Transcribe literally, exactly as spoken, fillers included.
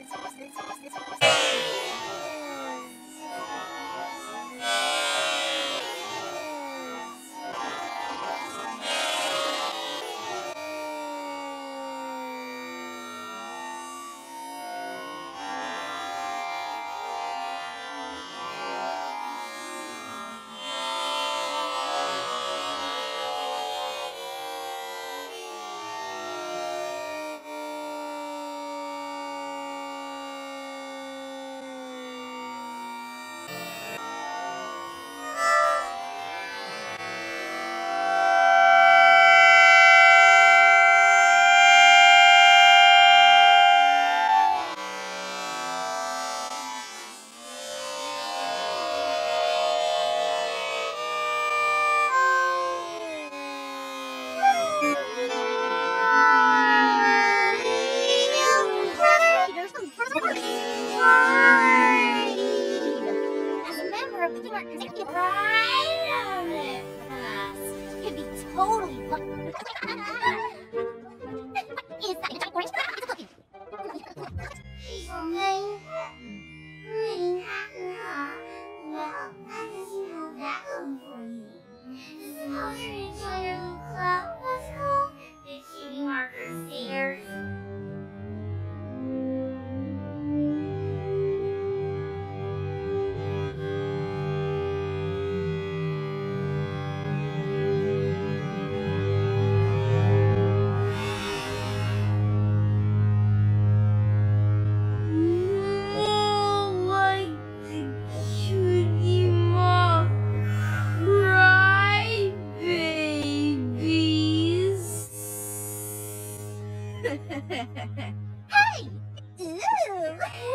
As a member of the Teamwork Executive Right class, could be totally Is that a giant orange? It's a cookie. Hey! Ew!